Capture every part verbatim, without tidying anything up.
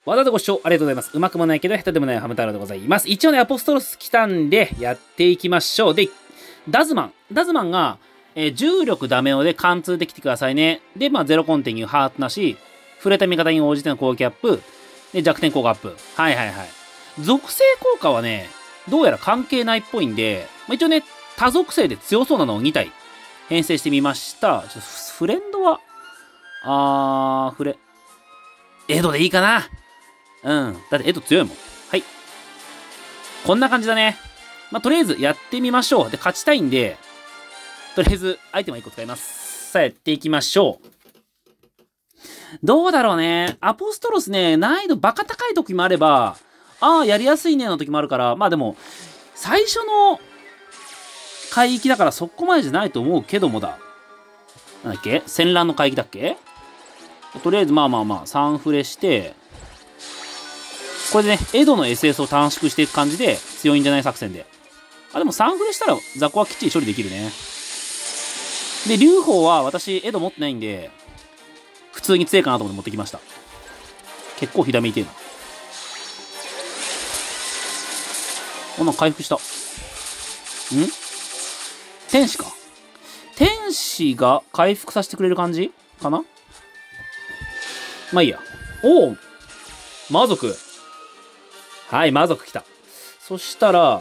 わざわざご視聴ありがとうございます。うまくもないけど、下手でもないハム太郎でございます。一応ね、アポストロス来たんで、やっていきましょう。で、ダズマン。ダズマンが、えー、重力ダメオで貫通できてくださいね。で、まあ、ゼロコンティニュー、ハートなし、触れた味方に応じての攻撃アップ、で、弱点効果アップ。はいはいはい。属性効果はね、どうやら関係ないっぽいんで、まあ、一応ね、多属性で強そうなのをに体編成してみました。ちょっとフレンドは、あー、フレ、エドでいいかな。うん。だってエド強いもん。はい。こんな感じだね。まあ、とりあえずやってみましょう。で、勝ちたいんで、とりあえずアイテムはいっこ使います。さあ、やっていきましょう。どうだろうね。アポストロスね、難易度バカ高い時もあれば、ああ、やりやすいねの時もあるから、まあでも、最初の海域だからそこまでじゃないと思うけどもだ。なんだっけ戦乱の海域だっけとりあえずまあまあまあ、さんフレして、これでね、エドの エスエス を短縮していく感じで強いんじゃない作戦で。あ、でもさんフレしたら雑魚はきっちり処理できるね。で、劉邦は私、エド持ってないんで、普通に強いかなと思って持ってきました。結構ひだめいてえな。お、なんか回復した。ん天使か。天使が回復させてくれる感じかな。まあいいや。おお魔族。はい、魔族来た。そしたら、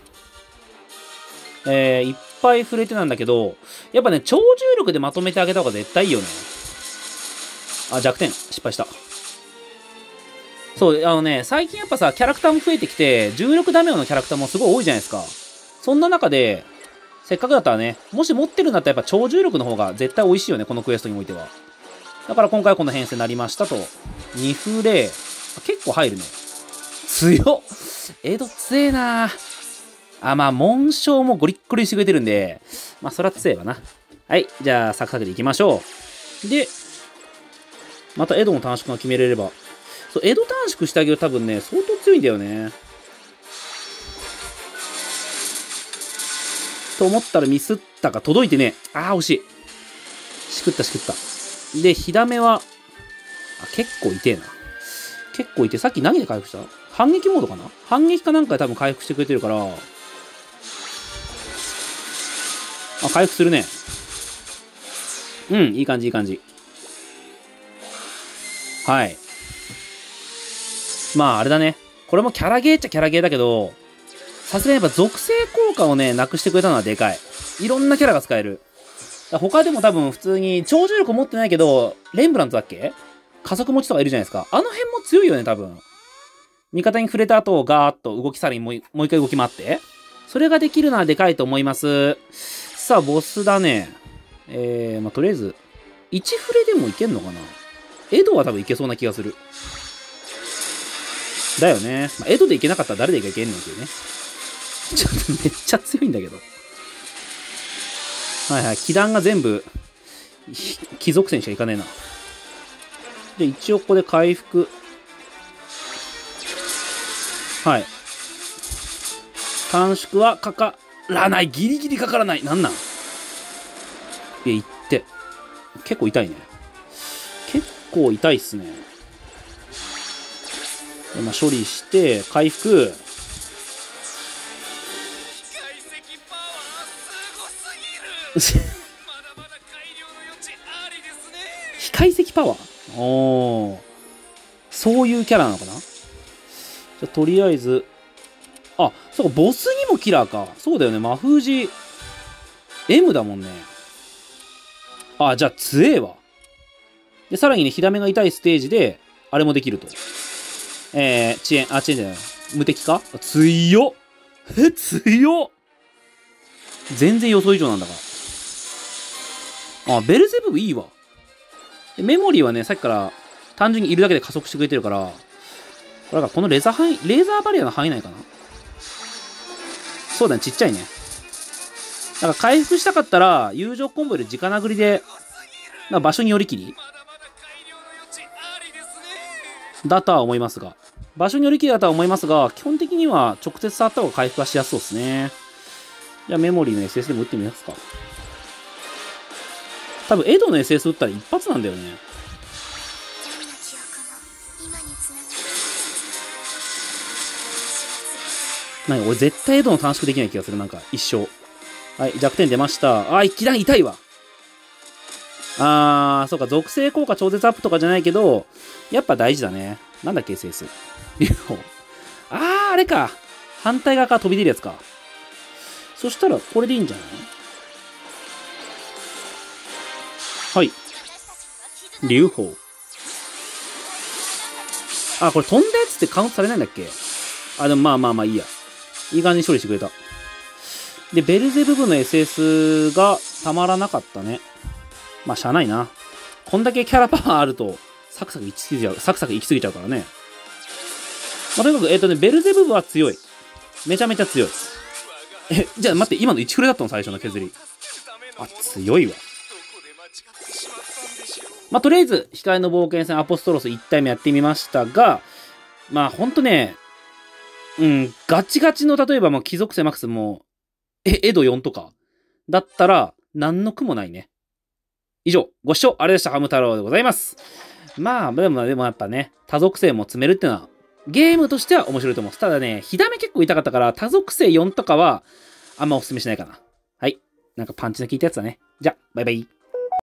えー、いっぱい触れてなんだけど、やっぱね、超重力でまとめてあげた方が絶対いいよね。あ、弱点。失敗した。そう、あのね、最近やっぱさ、キャラクターも増えてきて、重力ダメオのキャラクターもすごい多いじゃないですか。そんな中で、せっかくだったらね、もし持ってるんだったらやっぱ超重力の方が絶対美味しいよね、このクエストにおいては。だから今回はこの編成になりましたと。にフレ。結構入るね。強っエド強えなあ、まあ、紋章もゴリッゴリにしてくれてるんで、まあ、そら強えわな。はい、じゃあ、サクサクでいきましょう。で、またエドの短縮が決めれれば。そう、エド短縮してあげる多分ね、相当強いんだよね。と思ったらミスったか、届いてね。ああ、惜しい。しくったしくった。で、火ダメは、あ、結構痛えな。結構痛え。さっき何で回復した反撃モードかな反撃かなんかで多分回復してくれてるから。あ、回復するね。うん、いい感じ、いい感じ。はい。まあ、あれだね。これもキャラゲーっちゃキャラゲーだけど、さすがにやっぱ属性効果をね、なくしてくれたのはでかい。いろんなキャラが使える。他でも多分普通に超重力持ってないけど、レンブラントだっけ加速持ちとかいるじゃないですか。あの辺も強いよね、多分。味方に触れた後、ガーッと動きさらにもう一回動き回って。それができるのはでかいと思います。さあ、ボスだね。えー、まあ、とりあえず、いちフレでもいけんのかなエドは多分いけそうな気がする。だよね。まあ、エドでいけなかったら誰でいけんのっていうね。ちょっとめっちゃ強いんだけど。はいはい。気弾が全部、貴族戦しかいかねえな。で、一応ここで回復。はい。短縮はかからない。ギリギリかからない。なんなんいや、いって。結構痛いね。結構痛いっすね。でまあ、処理して、回復。非解析パワーおー。そういうキャラなのかなじゃあ、とりあえず。あ、そうか、ボスにもキラーか。そうだよね、魔封じ。M だもんね。あ、じゃあ、強えわ。で、さらにね、火ダメが痛いステージで、あれもできると。えー、遅延、あ、遅延じゃない。無敵か強っえ、強っ全然予想以上なんだから。あ、ベルゼブブいいわ。でメモリーはね、さっきから単純にいるだけで加速してくれてるから、これがこのレーザー範囲、レーザーバリアの範囲内かなそうだね、ちっちゃいね。だから回復したかったら、友情コンボで直殴りで、まあ、場所によりきりだとは思いますが、場所によりきりだとは思いますが、基本的には直接触った方が回復はしやすそうですね。じゃあメモリーの エスエス でも打ってみますか。多分エドの エスエス 打ったら一発なんだよね。 なんか俺絶対エドの短縮できない気がする。なんか一生。はい、弱点出ました。あ、一段痛いわ。あー、そうか、属性効果超絶アップとかじゃないけど、やっぱ大事だね。なんだっけ、エスエス。リュウホウ。あー、あれか。反対側から飛び出るやつか。そしたら、これでいいんじゃない？はい。リュウホウ。あ、これ飛んだやつってカウントされないんだっけ？あ、でもまあまあまあいいや。いい感じに処理してくれた。で、ベルゼブブの エスエス がたまらなかったね。まあ、しゃあないな。こんだけキャラパワーあると、サクサク行き過ぎちゃう、サクサク行き過ぎちゃうからね。まあ、とにかく、えっとね、ベルゼブブは強い。めちゃめちゃ強い。え、じゃあ待って、今のいちフレだったの最初の削り。あ、強いわ。まあ、とりあえず、控えの冒険戦アポストロスいち体目やってみましたが、まあ、ほんとね、うん、ガチガチの、例えばもう貴族性マックスも、え、エドよんとか、だったら、何の苦もないね。以上、ご視聴ありがとうございました。ハム太郎でございます。まあ、でも、でもやっぱね、多属性も詰めるっていうのは、ゲームとしては面白いと思う。ただね、火ダメ結構痛かったから、多属性よんとかは、あんまおすすめしないかな。はい。なんかパンチの効いたやつだね。じゃ、バイバイ。